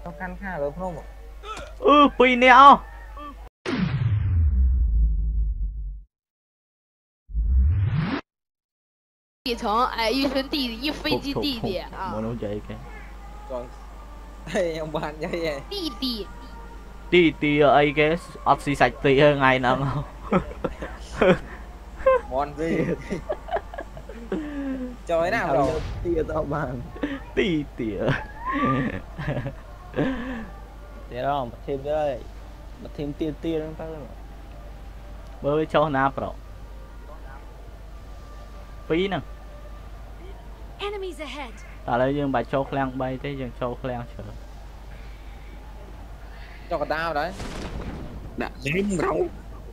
nó khăn kha rồi không? Pin nè 底层，哎，一群弟弟，一飞机弟弟啊！ Muốn ông chạy cái Rồi, đây ông bạn vậy vậy. 弟弟， tí ấy cái oxy sạch tí hơn ngày nào không Món gì? Trời nào rồi? Tia tao bàn. tí Thế đó, bật thêm cái đây. Bật thêm tia nó tao. bơi cho nạp rồi phí nè Enemies ahead. ở đây dương bài châu khlang bay thế dương châu khlang chờ Cho cả tao đấy. Đã dính rau.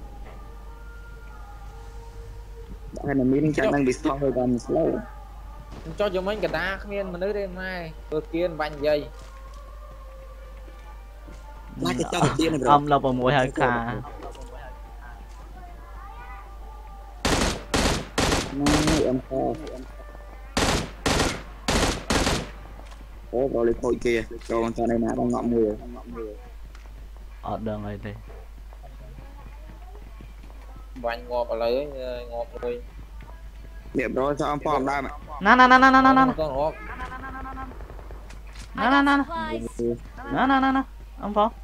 Hay là miếng chắc đang bị slow hơi còn slow. Cho chúng mình cả ta không yên mà nữ đêm nay. Vừa kiên bánh dây. Lại cái cho cái kia này rồi. âm là vào mũi hơi khà Này em kho. Ủa rồi lấy khôi kia. Cho con cho này nè đang ngậm người. ở đường này thì Bánh ngọt ở lấy ngọt rồi. Điểm rồi sao em phòm ra mày. nè Con ngọt. nè ông phó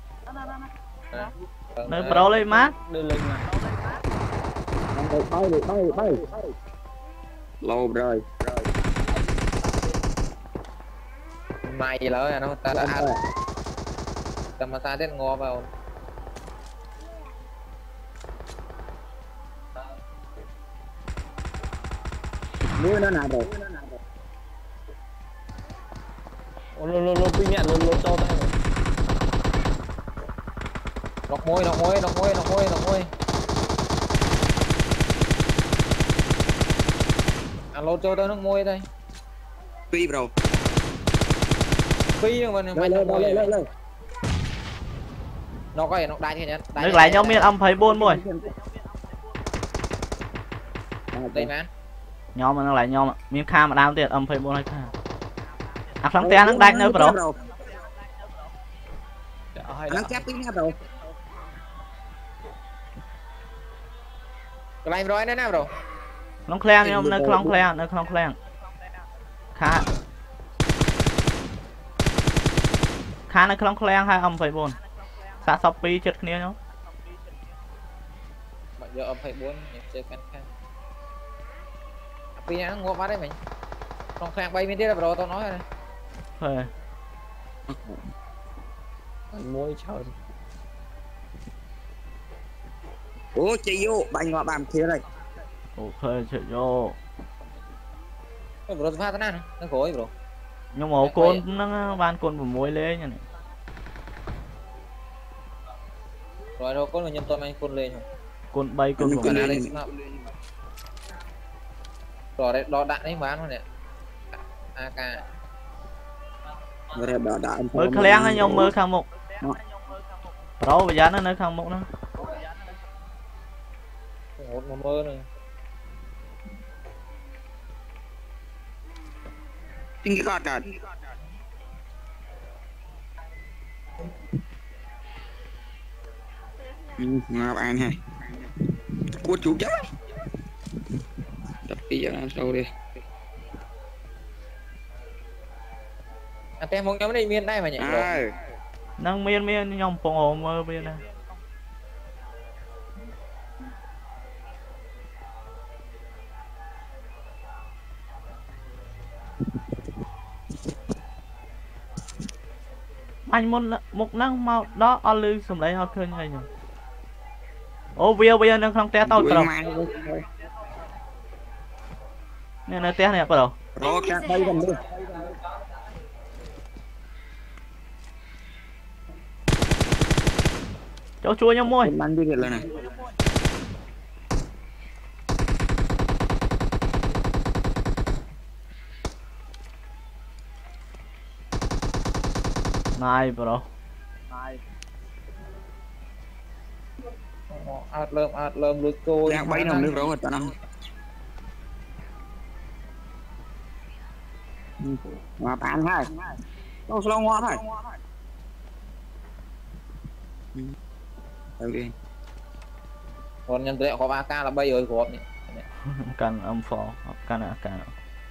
nơi pro lên mát Đưa lên mà. Bay. Lâu rồi. Mày gì lỡ nó ta đã ăn. Tầm mà ta đến ngọt vào. Mua nó nào rồi. Lô pin nhận lô cho tay. Nọc môi. Alo cho tao nước môi đây. Phi bro. Phi nhưng mà mày nước môi. Nó có nó đai nhá. nước lại nhau miên âm thấy buôn mùi Đây mà. nhóm mà nó lại nhau miên kha mà đam tiền âm thấy buôn hay kha áp sáng té nó đánh nữa bro Nó chép pin nha bro. Cái này rồi nữa nào rồi. long klang nhau nơi không klang kha nơi không klang hai âm thấy buôn xa shopee chết kia nhau Bây giờ phải 4 nhập chơi căn khăn. Phi nó ngộ quá đấy mình. Không khang bay bên kia rồi tao nói rồi. thôi Môi trời. Ủa chị vô bạn ngọt bàn kia đây. ok chạy vô Bro phát thế nào nó gối bro. nhưng mà con nó ban con của muối lên như này Rồi đâu có người nhân tôi mang con lên rồi. con bay con của Cái này đây rồi đấy đo đạn đấy bán luôn nè. AK. Rồi đã mới klang hay nhau mới khang mục pro bây giờ nó nơi khang mục nó Một mơ này. Chính cái con trời. Ngọc An ha. Cua chú chết. Tập đi cho nó sâu đi. Tem không nhóm đây miền đây mà nhỉ. năng miên nhom phong hồ mơ miên này anh muốn một năng màu đó ở lư sum lấy họ khơi như nhỉ ô bây giờ đang không té tao rồi nè nó té này bắt đầu Rồi cả đây gần đi. cháu chua nhau môi Bắn đi lần này. này bro ạt lơm lưới tôi Đang bay nằm nước rồi tao nằm. Ngọt ăn thôi. Đâu slow ngọt thôi. ok còn nhân tệ có 3k là bay rồi gộp nhỉ. Cần âm phò cần à cần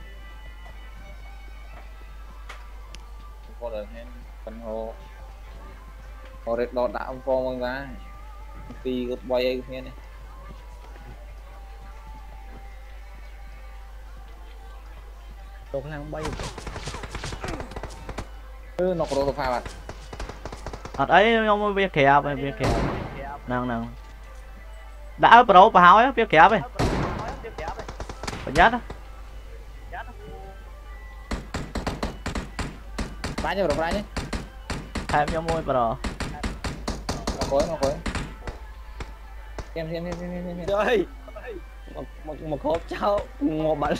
có được hen phần hồ rệt đọt đã ông phô mong ra đi gấp bay ấy nghe này Tụi năng bay nó có đồ pha bạn ấy ông việc kẹp năng đã pro bảo ấy việc kẹp ấy phải nhát á bán cho đồ nhé thêm cho môi pro nó khối thêm trời một hộp cháu một bánh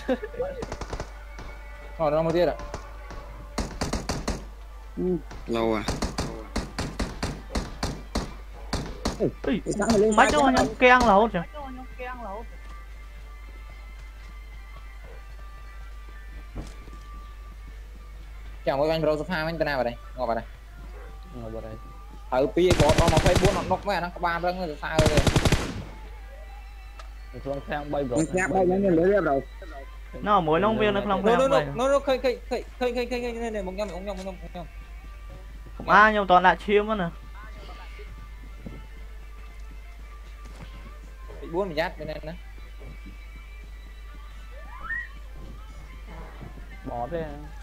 nó một tiết ạ lâu à mấy chỗ nhông keng là hốt rồi chẳng với anh bro sofa anh tên nào vào đây ngồi vào đây ngồi vào đây ở phía có nó phải buôn nó nóc mẹ nó có ba răng rồi sao rồi Phương Khang bay rồi nó mỗi nông viên nó không nó khơi này một nhom à nhưng toàn lại chiếm nữa bị buôn dắt cho nên đó bỏ về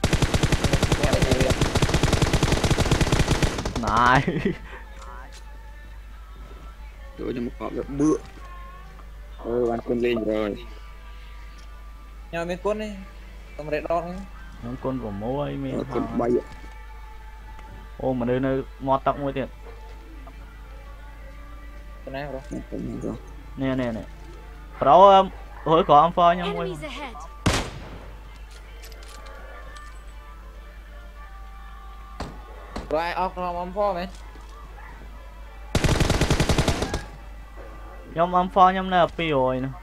này rồi cho một cọp được bữa ăn quân lên rồi nhà bên quân đi tầm rệt đo những con của mối mình quân bay ô mà nơi nơi mọt tóc môi tiền cái này rồi nè pro hồi có âm phoi nhau môi Enemies ahead. rồi off nó âm phô mày nhóm âm phoi nhóm là pi rồi nè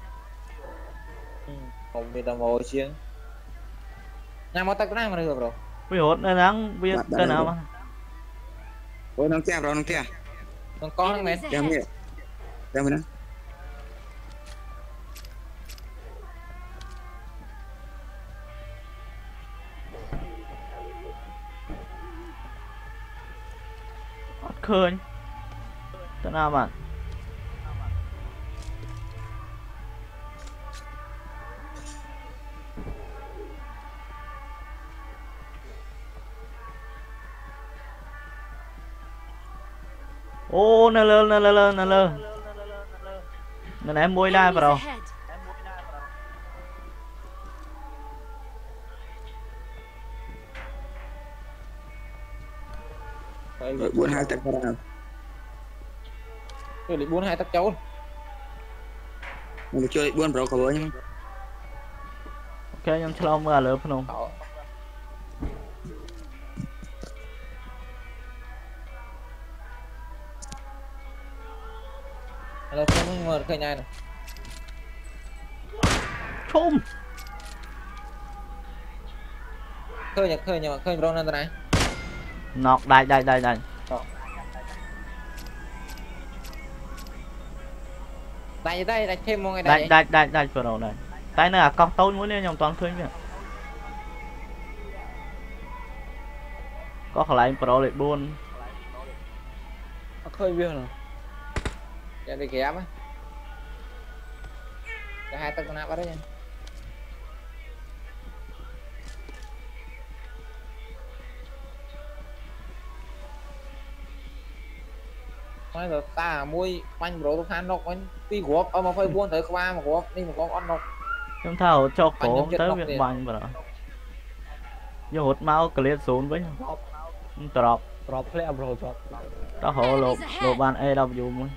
không biết tao ngồi chiếng nhà mà tao cái này mà được rồi pi hốt nên nắng biết tên nào mà ôi nó kẹp rồi nó kẹp con nó mày Enemies kẹp ahead. miệng kẹp mình khơi tên nào bạn ô nè em môi đai vào đâu Enemies ahead. rồi buôn hai tắc vào tôi định buôn hai tắc cháu mình chơi buôn rồi có bữa nhưng ok em cho ông là lớn không là không ngờ khơi nhai này chôm khơi nhưng mà khơi bro nên thế này nọc đây đây thêm một ngày đây vừa đầu này tay này là con tôi muốn nên nhầm toàn khơi nhỉ có lại pro lại buôn khơi viên rồi cái đi kẹp á cái hai tắc con nắp ở đấy nha nói rồi ta mui bánh bro tôi khan nọc bánh ti gộp mà phải buôn tới qua mà gộp đi mà có con nọc chúng thảo cho cổ tới việc bành vào đó vô hút máu clear xuống với nhau drop player bro drop đó hộ lộ ban AW mới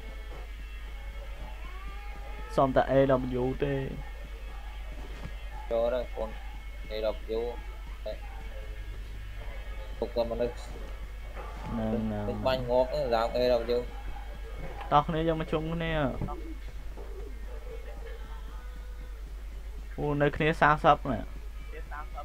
xong tại AW tê cho đó con để đọc vô phục cầm mà nó bánh ngọt nó dạo nghe đọc vô tóc này cho mà chung nè nơi kia sang sắp nè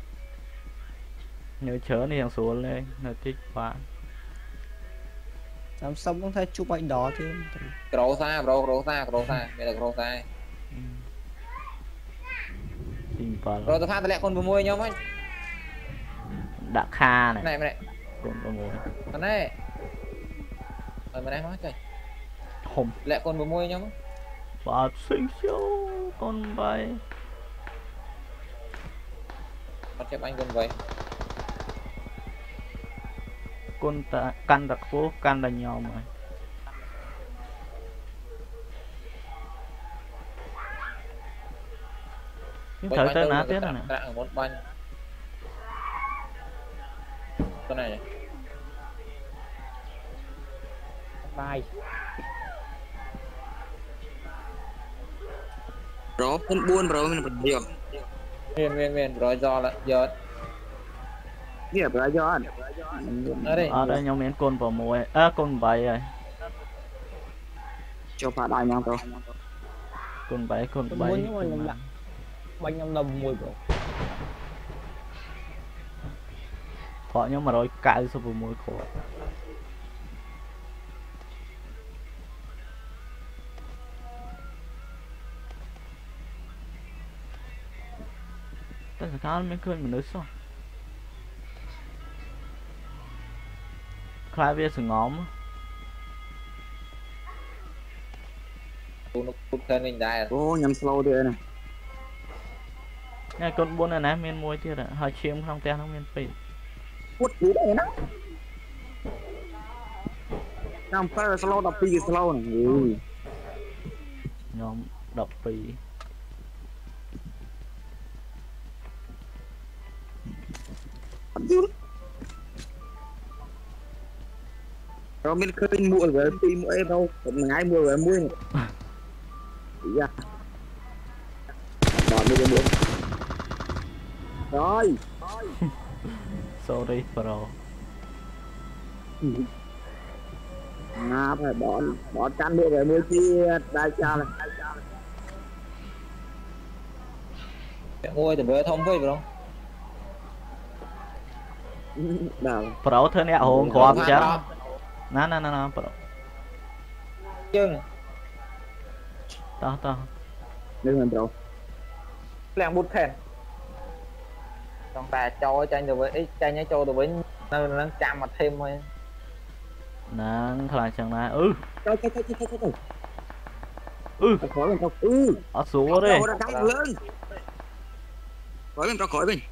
nhớ chớ này hàng xuống lên nơi tích quá làm xong cũng thấy chụp ảnh đó chứ Cậu xa bro, cậu xa, mẹ là cậu xa. tìm vào Rồi tôi phát tôi lẹ con bùi môi nhau ấy. đã kha này Này mày này, con có mồi con này. Mày này nói trời. hùng Lẹ con bùi môi nhau ấy. và sinh siêu con bay Con chép anh con vậy. con ta căn đặc phố căn là nhau mà nhưng thử tới ná tiếp này nè Ở một banh. Con này này. bài bro con buôn bro mình bật điều Miền rồi do là giờ kia bro do anh ở đây. ở đây nhau miếng con vào mồi con bay rồi cho phá đại nhau bro con bay muốn nhưng mà nhầm lặng bánh nhầm lầm mùi bro họ nhưng mà rồi cãi số vào mồi khổ tất cả các mấy khơi mình nói sao khai về sự ngóm Nó cút thân mình đại. ô nhầm slow đi này nè con buôn này nè miền môi chưa đã hơi chiếm không tên không miền pì quất cú đây nó làm sao slow đập đi slow này nhóm đập pì rồi mình khơi mua rồi đi mua em đâu còn ngày mua rồi mua này dạ bọn bây giờ mua rồi sorry bro phải bỏ chăn mua rồi mua chi đại cha này Ôi từ bữa thông với bro. nào bro thôi nè hồn của ông chắc nè bro Chưng. to đừng làm bro Lẹng bút khen. Trong ta cho tranh được với ít tranh nhá cho được với nó chạm mặt thêm thôi. nè lại chẳng này cho khỏi mình không ở xuống đi khỏi mình cho khỏi mình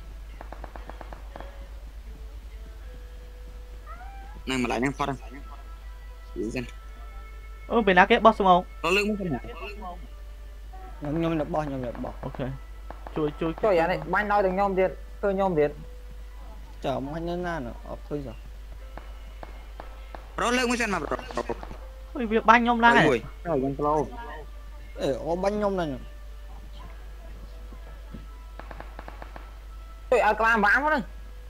này mà lại đang phát bên đó cái boss không nó lưng không nhom được bỏ ok chui Cho vậy này, bánh nói đừng nhôm điện, tôi nhôm điện. chờ mà nhân na nữa thôi rồi nó lưng mới xem mà ôi việc banh nhom ra này rồi đang slow ô bánh nhom này Tôi ở clam vãng quá đây.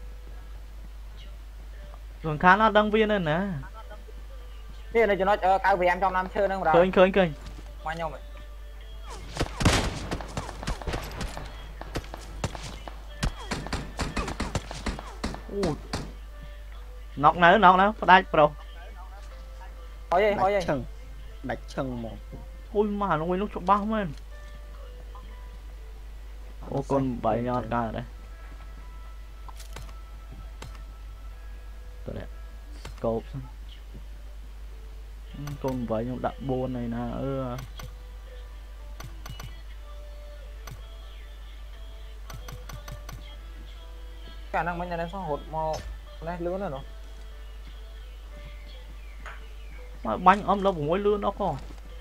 còn khá nó đăng viên này nè Thế này cho nó cao vì em trong năm chơi nữa rồi. khơi Qua nhau mày. nọc nữa đây bro Hỏi gì? Đánh chân một ôi mà nó quên lúc chụp bao men ô con bảy nhọt cả đây đây scope con bảy nhọt đặt buôn này nè Khả năng mấy nhà này sao hột màu này lưỡi nữa nó. bánh ôm đâu mỗi lươn đó con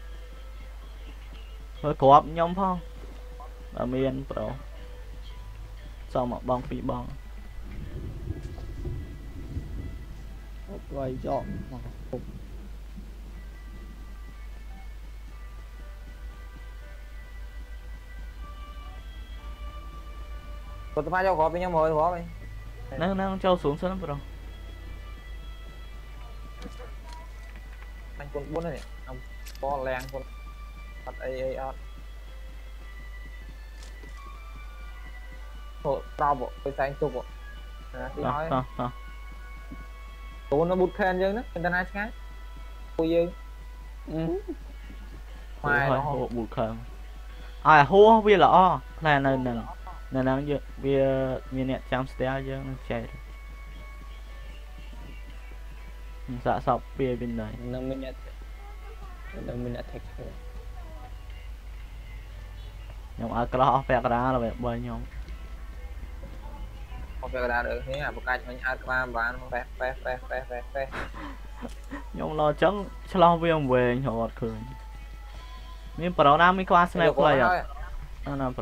hơi cọp nhóm phong ở miền bro sao mà bong phi bong rồi dọn Tôi phải cho góp với nhau mới góp đi. nó cho xuống sân bro Anh con 4 này ông to leng con bắt ai ồ tao bộ tôi sang chụp bộ đi nói to nó bút khen chứ nó internet ngái vui dư mai nó hô bụt khẩn à hô vì lọ là nó vì nè chăm stea chứ nó chạy dạ sọc bia bên này 5 minute 5 minute thích nhóm ở cái đó phải cái đó là bởi nhóm không phải ra được thế à một cái mình ăn qua và phê nhóm lo chẳng lo viêm về nhỏ cười mình pro nam mình qua sniper player nó nam pro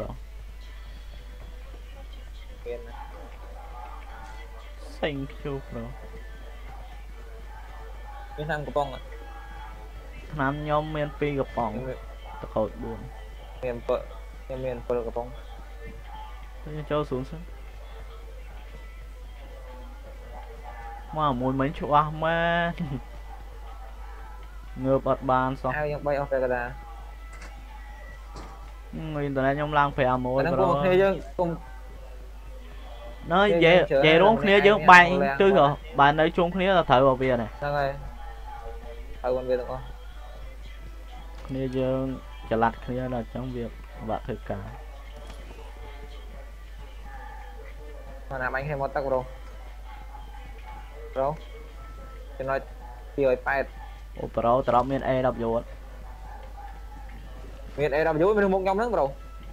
thank you bro cái thằng của bông à nam nhóm miền pi gặp bóng tao khẩu buồn miền pơ của bông cho xuống mà muốn mấy chỗ mà ngừa bật bàn xong ai bay off ra người internet nhóm lang phải mồi nó cùng nó về đúng kia chứ bạn chứ rồi bạn nói chung kia là thợ vào bia này sao đây thợ còn bia được không kia chứ chả lặt kia là trong việc bạn thực cả mà làm anh hay một tắc rồi cho nó chơi pad ô pro tao miền e đập vô miền e đập vô mình một nhóm nữa bro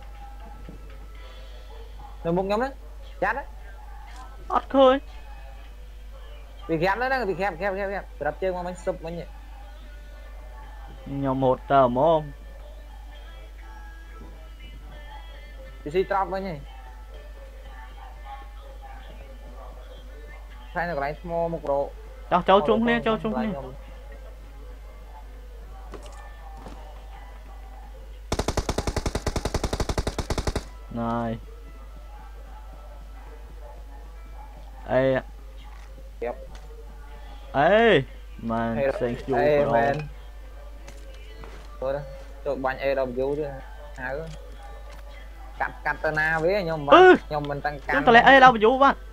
được một nhóm nữa chát đấy ót khơi bị khép nữa đó bị khép đập chơi qua bánh súp bánh nhỉ nhóm một tờ môn thì si drop bánh nhỉ phải là cái small một độ cháu chung lên này ê ê man thank you bro man thôi đó chụp bánh e đồng vô chứ hai đứa cắt katana với nhau mà nhau mình tăng cam tao lại ê đâu mà vụ bạn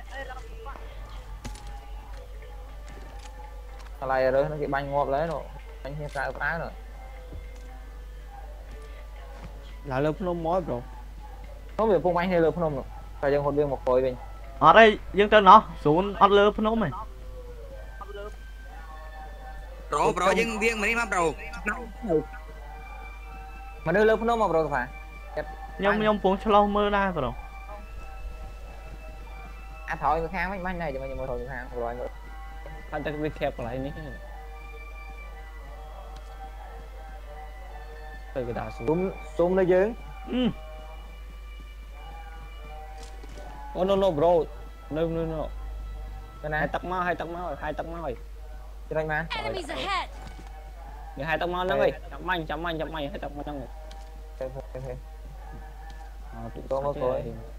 lại rồi nó cái bánh ngọt lấy rồi bánh hiếp ra phá rồi là lớp nó mói bro nó bị phun bánh hay lớp phun rồi phải dân hồn viên một khối mình ở đây dân trên nó xuống ở lớp nó mày bro dân viên mà đi mà bro mà đưa lớp nó mà bro phải nhông phun cho lâu mơ ra bro à thôi người khang bánh này cho mình thôi người khang rồi nữa anh ta bị khép lại ní từ cái đá xuống nơi dưới oh no bro no cái này hai tắc máu rồi cho anh man Enemies ahead. người hai tắc máu nó ơi chậm manh hai tắc máu nó rồi tôi mới coi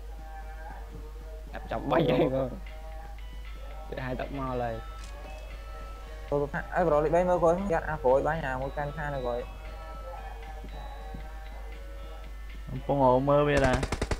chậm bay vậy cơ hai tắc máu lại tôi ấy bro lại bay mới coi dắt à phổi bá nhà một can kha này rồi phong hộ mơ bây giờ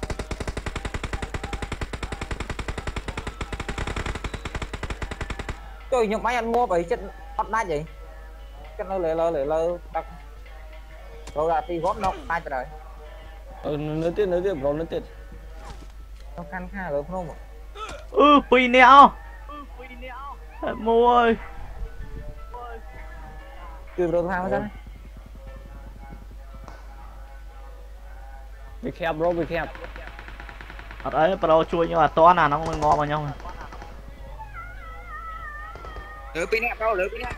trời nhục máy anh mua vậy chết hot đá vậy cái nó lỡ tắt rồi là thì góp nó hai rồi nữa tiếp bro nữa tiếp nó can kha rồi không pin neo mua ơi chưa bro thang sao bị khép bro bị khép ở đấy pro chui nhưng mà to nào nó không ngon vào nhau lửa pin nè lửa pin nè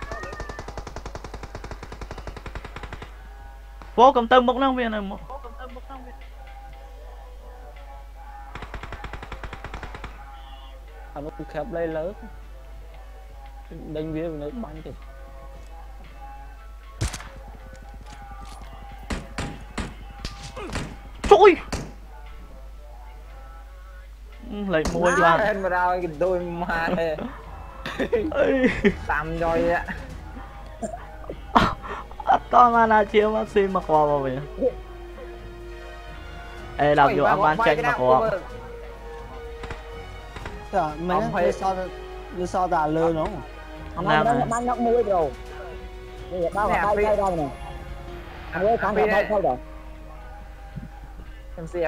phố cầm tâm bốc năng viên này một nó khép đây lớn đánh vía nó bắn kìa chui lấy môi làm lên mà đâu cái đôi mà tạm rồi ạ to mà là chia mà xin mà qua vào vậy ê làm vô ăn ban tranh mà qua mấy nó sao tạ lơ nó Nam này. Đang nhóc mũi rồi. Bây giờ bao vào tay đâu nè. Anh ơi, kháng kháng thôi rồi. Em xe